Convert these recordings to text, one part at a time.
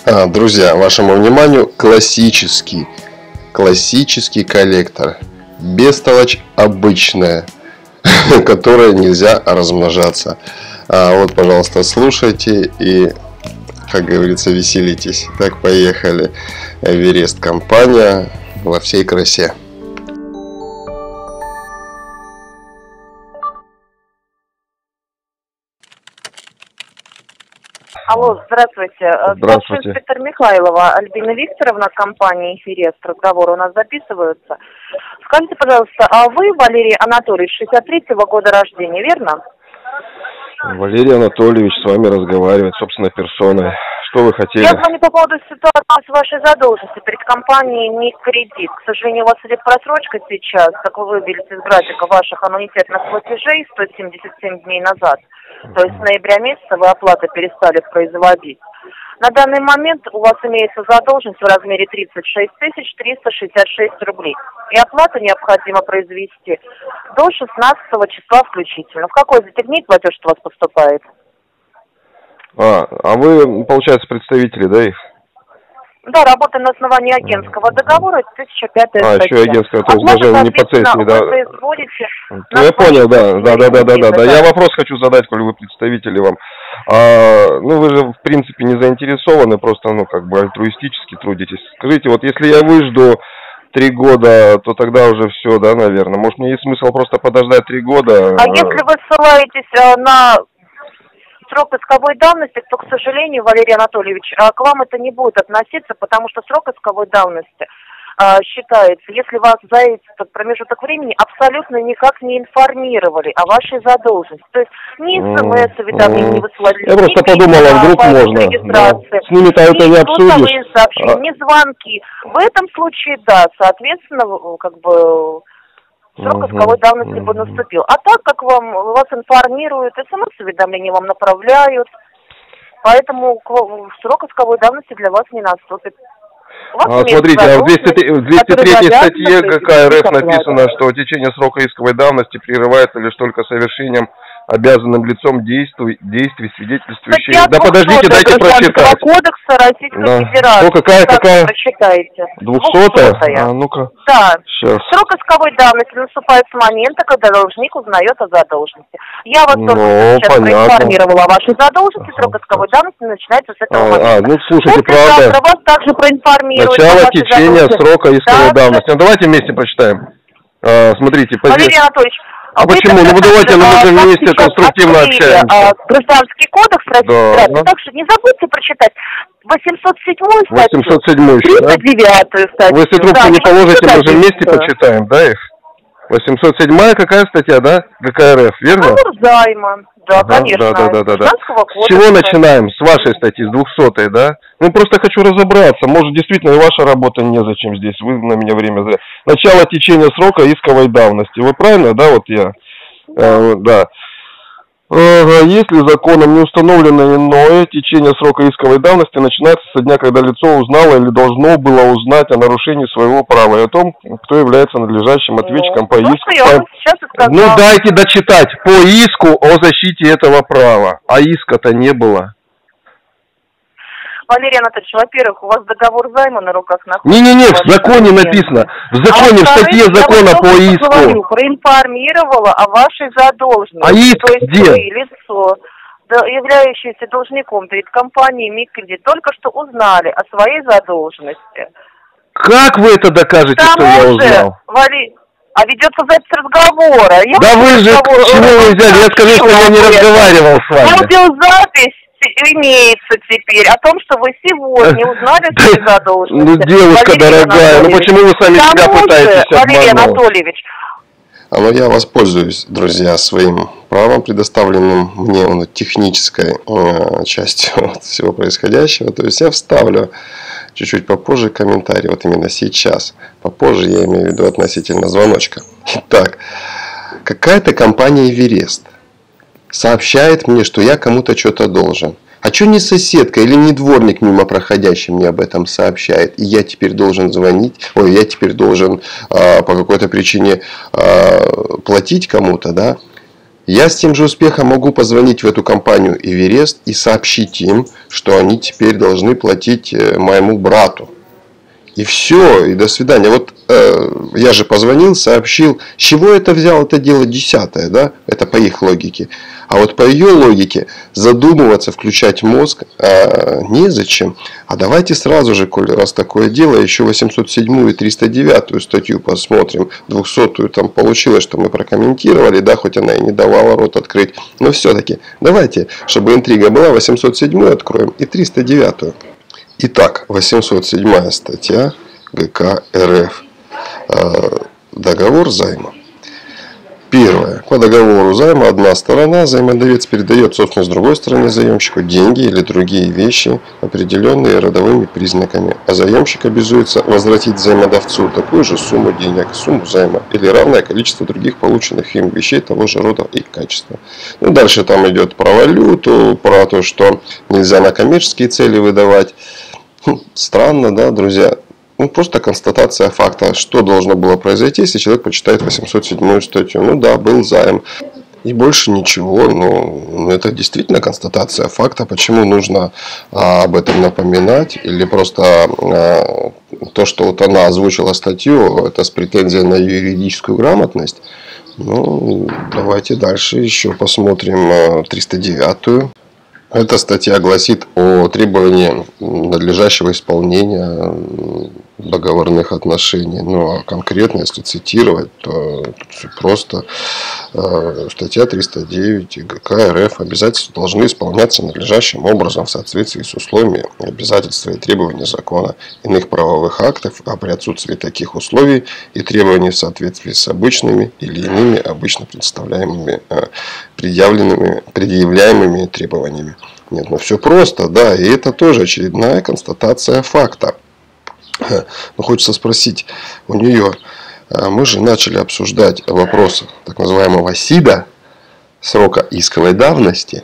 Друзья, вашему вниманию классический коллектор. Бестолочь обычная, которая нельзя размножаться. Вот, пожалуйста, слушайте и, как говорится, веселитесь. Так, поехали. Эверест компания во всей красе. Алло, здравствуйте. Здравствуйте. Инспектор Михайлова Альбина Викторовна, компания «Эверест». Разговоры у нас записываются. Скажите, пожалуйста, а вы Валерий Анатольевич, 63-го года рождения, верно? Валерий Анатольевич с вами разговаривает, собственно, персоной. Что вы хотели? Я звоню по поводу ситуации с вашей задолженностью перед компанией «Миг Кредит». К сожалению, у вас идет просрочка сейчас, как вы выбили из графика ваших аннуитетных платежей 177 дней назад. То есть с ноября месяца вы оплаты перестали производить. На данный момент у вас имеется задолженность в размере 36 366 рублей. И оплату необходимо произвести до 16 числа включительно. В какой из этих дней платеж у вас поступает? А вы, получается, представители, да, их? Да, работаю на основании агентского договора, 1005 статья. Еще агентского, то есть даже непосредственно, да. Ну, я понял, да. Я вопрос хочу задать, коли вы представители вам. Ну, вы же, в принципе, не заинтересованы, просто, как бы альтруистически трудитесь. Скажите, вот если я выжду 3 года, то тогда уже все, да, наверное. Может, мне есть смысл просто подождать 3 года? А если вы ссылаетесь на срок исковой давности, то, к сожалению, Валерий Анатольевич, к вам это не будет относиться, потому что срок исковой давности считается, если вас за этот промежуток времени абсолютно никак не информировали о вашей задолженности. То есть ни СМС-уведомления не высылали. Я просто подумала, вдруг можно. Да. С ними-то это не обсудишь. Сообщения, ни звонки. В этом случае, да, соответственно, как бы срок исковой давности бы наступил. А так как вас информируют, СМС-уведомления вам направляют, поэтому срок исковой давности для вас не наступит. Смотрите, в 203 статье КК РФ написано, что течение срока исковой давности прерывается лишь только совершением обязанным лицом действий, свидетельствующих... Да подождите, дайте прочитать. Кодекса Российской Федерации. Какая? Прочитайте. 200-я? Ну-ка. Да. Сейчас. Срок исковой давности наступает с момента, когда должник узнает о задолженности. Я вас только сейчас проинформировала о вашей задолженности. Срок исковой давности начинается с этого момента. Слушайте, правда. Вас также проинформируют. Начало течения срока исковой давности. Ну, давайте вместе прочитаем. Смотрите. Валерий Анатольевич, почему? Ну, давайте мы же вместе конструктивно общаемся. Гражданский кодекс Российской Федерации. Так что не забудьте прочитать 807 статью, 39 статью. Вы если трубку не положите, мы же вместе почитаем, да, их? 807 какая статья, да? ГК РФ, верно? Займа. Да, конечно. Да. С чего начинаем? С вашей статьи, с 200-й, да? Ну, просто хочу разобраться. Может, действительно, и ваша работа незачем здесь. Вы на меня время зря. Начало течения срока исковой давности. Вы правильно, да, вот я? Да. Если законом не установлено иное, течение срока исковой давности начинается со дня, когда лицо узнало или должно было узнать о нарушении своего права и о том, кто является надлежащим ответчиком по иску. Ну, дайте дочитать. По иску о защите этого права. А иска-то не было. Валерий Анатольевич, во-первых, у вас договор займа на руках находится. Не, в законе написано. В законе, в статье закона по иску. Проинформировала о вашей задолженности. А иск где? Вы, лицо, являющееся должником перед компанией «Миг Кредит», только что узнали о своей задолженности. Как вы это докажете, что я узнал? А ведется запись разговора. Да вы же, чего вы взяли? Я скажу, что я не разговаривал с вами. Аудиозапись имеется теперь о том, что вы сегодня узнали свою задолженность. Ну, девушка дорогая, ну почему вы сами себя пытаетесь обмануть? Валерий Анатольевич. Но я воспользуюсь, друзья, своим правом, предоставленным мне технической частью всего происходящего. То есть я вставлю чуть-чуть попозже комментарий, вот именно сейчас. Попозже я имею в виду относительно звоночка. Итак, какая-то компания «Эверест» сообщает мне, что я кому-то что-то должен. А что не соседка или не дворник мимо проходящий мне об этом сообщает? И я теперь должен звонить, я теперь должен по какой-то причине платить кому-то, да? Я с тем же успехом могу позвонить в эту компанию Эверест и сообщить им, что они теперь должны платить моему брату. И все, и до свидания. Вот я же позвонил, сообщил, с чего это взял это дело 10-е, да? Это по их логике. А вот по ее логике задумываться, включать мозг незачем. А давайте сразу же, коль раз такое дело, еще 807 и 309 статью посмотрим. 200-ю там получилось, что мы прокомментировали, да, хоть она и не давала рот открыть. Но все-таки давайте, чтобы интрига была, 807 откроем и 309. Итак, 807 статья ГК РФ. Договор займа. Первое. По договору займа одна сторона, займодавец, передает собственность другой стороне заемщику деньги или другие вещи, определенные родовыми признаками. А заемщик обязуется возвратить займодавцу такую же сумму денег, сумму займа или равное количество других полученных им вещей того же рода и качества. Ну, дальше там идет про валюту, про то, что нельзя на коммерческие цели выдавать. Странно, да, друзья? Ну, просто констатация факта, что должно было произойти, если человек почитает 807 статью. Ну да, был займ. И больше ничего. Но это действительно констатация факта. Почему нужно об этом напоминать? Или просто то, что вот она озвучила статью, это с претензией на юридическую грамотность? Ну, давайте дальше еще посмотрим 309-ю. Эта статья гласит о требовании надлежащего исполнения договорных отношений. Ну, а конкретно, если цитировать, то все просто. Статья 309 ГК РФ. Обязательства должны исполняться надлежащим образом в соответствии с условиями, обязательства и требований закона, иных правовых актов, а при отсутствии таких условий и требований в соответствии с обычными или иными обычно предъявляемыми требованиями. Нет, ну все просто, да, и это тоже очередная констатация факта. Но хочется спросить у нее, мы же начали обсуждать вопрос так называемого СИДа, срока исковой давности,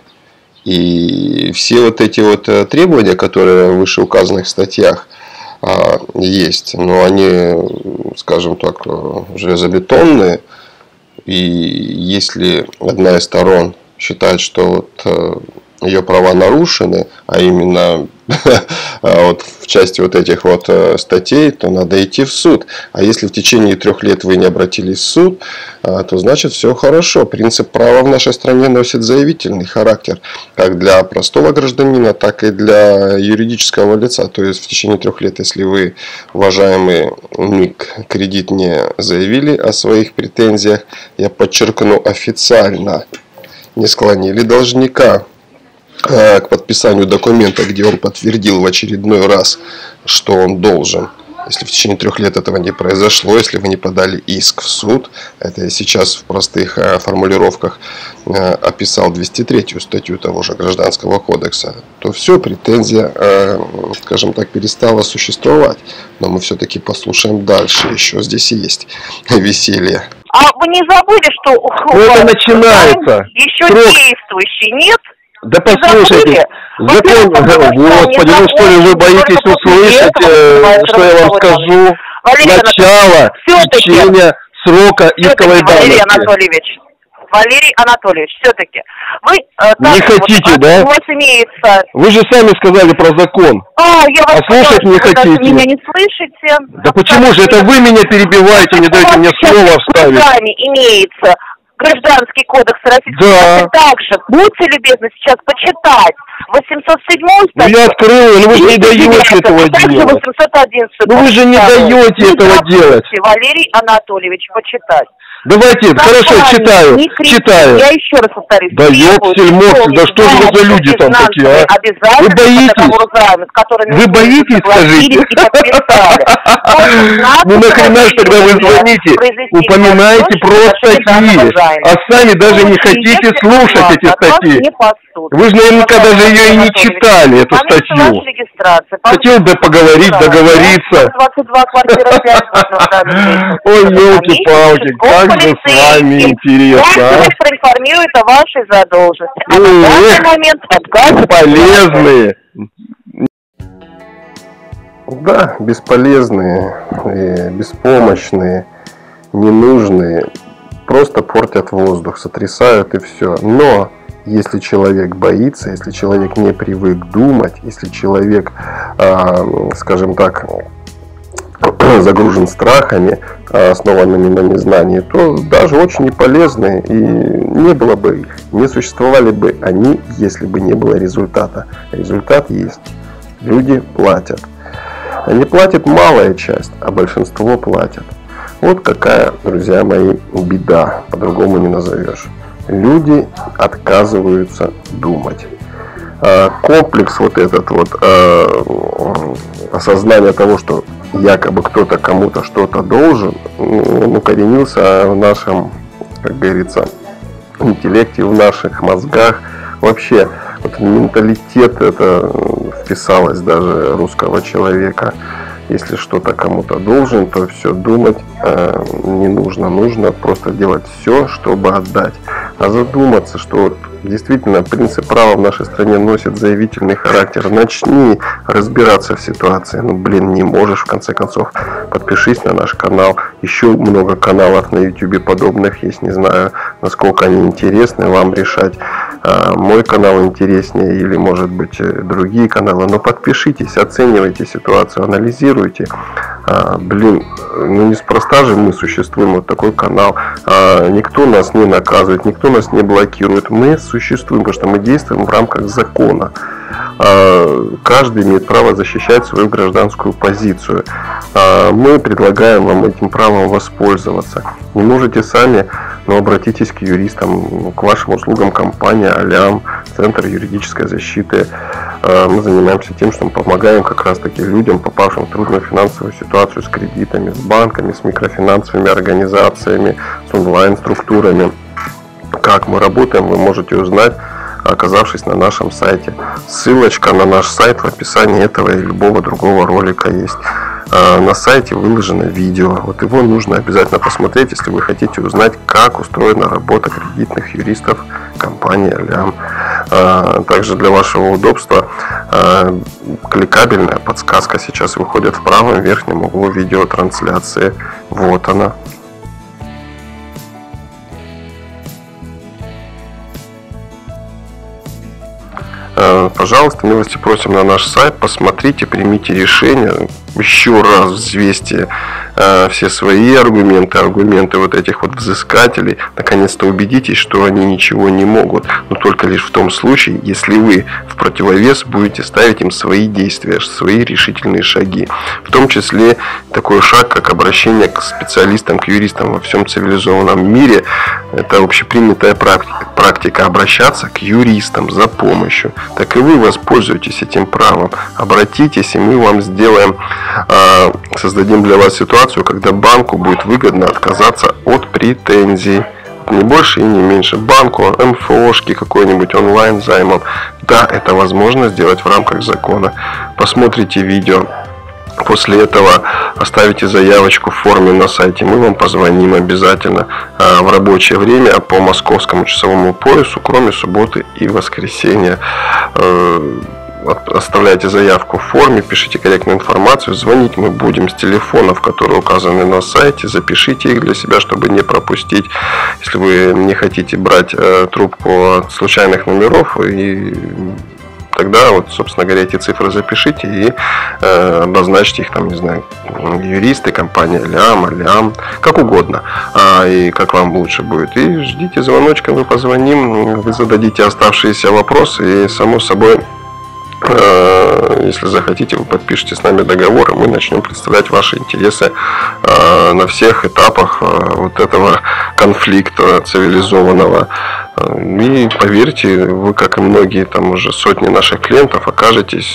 и все вот эти вот требования, которые в вышеуказанных статьях есть, но они, скажем так, железобетонные, и если одна из сторон считает, что вот ее права нарушены, а именно вот в части вот этих вот статей, то надо идти в суд. А если в течение 3 лет вы не обратились в суд, то значит все хорошо. Принцип права в нашей стране носит заявительный характер, как для простого гражданина, так и для юридического лица. То есть в течение 3 лет, если вы, уважаемый МИК, кредит не заявили о своих претензиях, я подчеркну официально, не склонили должника к подписанию документа, где он подтвердил в очередной раз, что он должен. Если в течение 3 лет этого не произошло, если вы не подали иск в суд, это я сейчас в простых формулировках описал 203-ю статью того же Гражданского кодекса, то все, претензия, скажем так, перестала существовать. Но мы все-таки послушаем дальше, еще здесь есть веселье. А вы не забыли, что это начинается. Еще действующий, нет? Да послушайте, закон, господи, ну что ли вы боитесь услышать, что я вам скажу? Начало течения срока исковой давности. Валерий Анатольевич, все-таки вы не хотите, вот, да? У вас имеется... Вы же сами сказали про закон. Я вас слушать не хотите. Вы меня не слышите. Да почему же это вы меня перебиваете, не даете мне слово вставить? С вами имеется Гражданский кодекс Российской Федерации. Также будьте любезны сейчас почитать 807 статью. Ну я открыл, но вы же не даете этого делать. 811. Ну вы же не даете этого делать. Валерий Анатольевич, почитать. Давайте, хорошо, читаю. Я еще раз повторюсь. Да ёпсель-мопсель, да что же вы за люди там такие, а? Вы боитесь? Вы боитесь, скажите? Ну нахрена ж тогда вы звоните? Упоминаете про статьи, а сами даже не хотите слушать эти статьи. Вы же наверняка даже ее и не читали, эту статью. Хотел бы поговорить, договориться. Ой, елки-палки, как же с вами интересно. Я проинформирует о вашей задолженности. А на данный момент отказ полезные. Да, бесполезные, беспомощные, ненужные. просто портят воздух, сотрясают и все. Но если человек боится, если человек не привык думать, если человек, скажем так, загружен страхами, основанными на незнании, то даже очень неполезны, и не было бы их, не существовали бы они, если бы не было результата. Результат есть. Люди платят. Не платит малая часть, а большинство платят. Вот какая, друзья мои, беда, по-другому не назовешь. Люди отказываются думать. Комплекс вот этот вот осознание того, что якобы кто-то кому-то что-то должен, он укоренился в нашем, как говорится, интеллекте, в наших мозгах. Вообще, вот менталитет это вписалось даже русского человека. Если что-то кому-то должен, то все думать не нужно. Нужно просто делать все, чтобы отдать. А задуматься, что действительно принцип права в нашей стране носит заявительный характер. Начни разбираться в ситуации. Не можешь, в конце концов, подпишись на наш канал. Еще много каналов на YouTube подобных есть. Не знаю, насколько они интересны, вам решать. Мой канал интереснее или, может быть, другие каналы. Но подпишитесь, оценивайте ситуацию, анализируйте. Неспроста же мы существуем, вот такой канал. Никто нас не наказывает, никто нас не блокирует. Мы существуем, потому что мы действуем в рамках закона. Каждый имеет право защищать свою гражданскую позицию. Мы предлагаем вам этим правом воспользоваться. Не можете сами, но обратитесь к юристам, к вашим услугам компания Алям, Центр юридической защиты. Мы занимаемся тем, что мы помогаем как раз таки людям, попавшим в трудную финансовую ситуацию с кредитами, с банками, с микрофинансовыми организациями, с онлайн-структурами. Как мы работаем, вы можете узнать, оказавшись на нашем сайте. Ссылочка на наш сайт в описании этого и любого другого ролика есть. На сайте выложено видео. Вот его нужно обязательно посмотреть, если вы хотите узнать, как устроена работа кредитных юристов компании Алям. Также для вашего удобства кликабельная подсказка сейчас выходит в правом верхнем углу видеотрансляции. Вот она. Пожалуйста, милости просим на наш сайт, посмотрите, примите решение, еще раз взвесьте все свои аргументы вот этих вот взыскателей, наконец-то убедитесь, что они ничего не могут, но только лишь в том случае, если вы в противовес будете ставить им свои действия, свои решительные шаги, в том числе такой шаг, как обращение к специалистам, к юристам во всем цивилизованном мире. Это общепринятая практика обращаться к юристам за помощью. Так и вы воспользуетесь этим правом. Обратитесь, и мы вам создадим для вас ситуацию, когда банку будет выгодно отказаться от претензий. Не больше и не меньше. Банку, МФОшки, какой-нибудь онлайн займом. Да, это возможно сделать в рамках закона. Посмотрите видео. После этого оставите заявочку в форме на сайте. Мы вам позвоним обязательно в рабочее время по московскому часовому поясу, кроме субботы и воскресенья. Оставляйте заявку в форме, пишите корректную информацию, звонить мы будем с телефонов, которые указаны на сайте, запишите их для себя, чтобы не пропустить, если вы не хотите брать трубку от случайных номеров, и тогда, вот, собственно говоря, эти цифры запишите и обозначьте их, там, не знаю, юристы, компания Алям, как угодно, и как вам лучше будет. И ждите звоночка, мы позвоним, вы зададите оставшиеся вопросы, и, само собой, если захотите, вы подпишите с нами договор, и мы начнем представлять ваши интересы на всех этапах вот этого конфликта цивилизованного. И поверьте, вы, как и многие, там уже сотни наших клиентов, окажетесь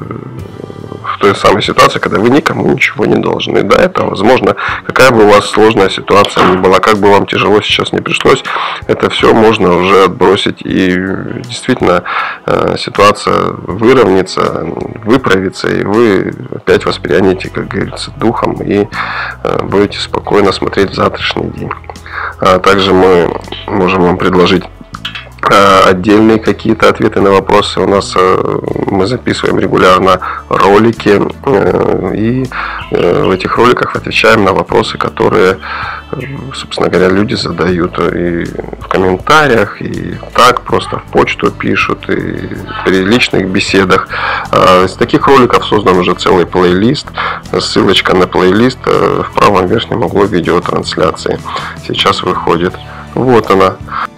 в той самой ситуации, когда вы никому ничего не должны. Да, это возможно. Какая бы у вас сложная ситуация ни была, как бы вам тяжело сейчас не пришлось, это все можно уже отбросить. И действительно ситуация выровняется, выправится, и вы опять воспрянете, как говорится, духом, и будете спокойно смотреть в завтрашний день. Также мы можем вам предложить отдельные какие-то ответы на вопросы. У нас мы записываем регулярно ролики, и в этих роликах отвечаем на вопросы, которые, собственно говоря, люди задают и в комментариях, и так просто в почту пишут, и при личных беседах. Из таких роликов создан уже целый плейлист. Ссылочка на плейлист в правом верхнем углу видеотрансляции сейчас выходит. Вот она.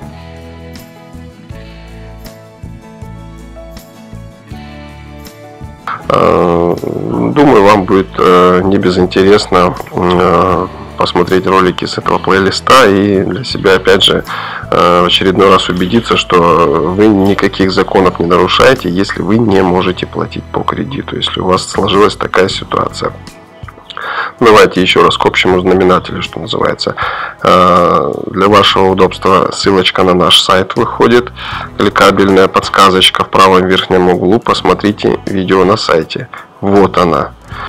Думаю, вам будет не безинтересно посмотреть ролики с этого плейлиста и для себя, опять же, в очередной раз убедиться, что вы никаких законов не нарушаете, если вы не можете платить по кредиту, если у вас сложилась такая ситуация. Давайте еще раз к общему знаменателю, что называется. Для вашего удобства ссылочка на наш сайт выходит, кликабельная подсказочка в правом верхнем углу. Посмотрите видео на сайте. Вот она.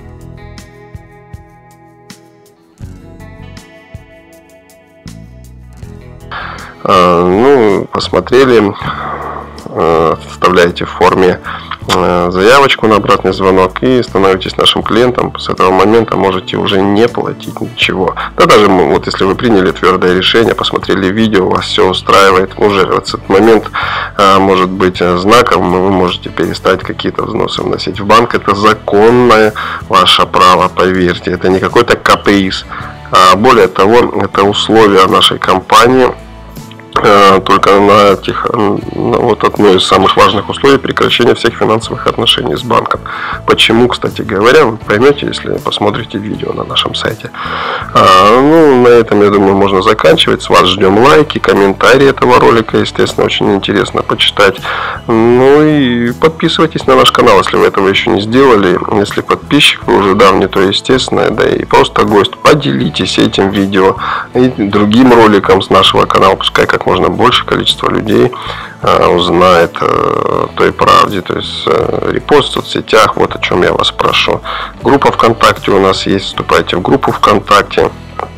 Ну, посмотрели, вставляете в форме заявочку на обратный звонок и становитесь нашим клиентом. С этого момента можете уже не платить ничего. Да даже вот если вы приняли твердое решение, посмотрели видео, вас все устраивает, уже в этот момент может быть знаком, вы можете перестать какие-то взносы вносить в банк. Это законное ваше право, поверьте. Это не какой-то каприз. Более того, это условия нашей компании. Только на этих, вот одно из самых важных условий — прекращение всех финансовых отношений с банком. Почему, кстати говоря, вы поймете, если посмотрите видео на нашем сайте. Ну, на этом, я думаю, можно заканчивать. С вас ждем лайки, комментарии этого ролика, естественно, очень интересно почитать. Ну и подписывайтесь на наш канал, если вы этого еще не сделали. Если подписчик вы уже давний, то естественно, да и просто гость. Поделитесь этим видео и другим роликом с нашего канала, пускай как можно больше количество людей узнает той правде, то есть репост в соцсетях, вот о чем я вас прошу. Группа ВКонтакте у нас есть, вступайте в группу ВКонтакте,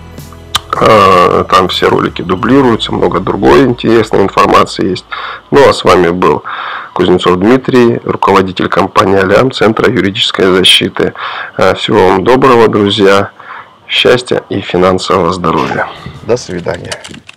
там все ролики дублируются, много другой интересной информации есть. Ну а с вами был Кузнецов Дмитрий, руководитель компании Алиам, Центра юридической защиты. Всего вам доброго, друзья, счастья и финансового здоровья. До свидания.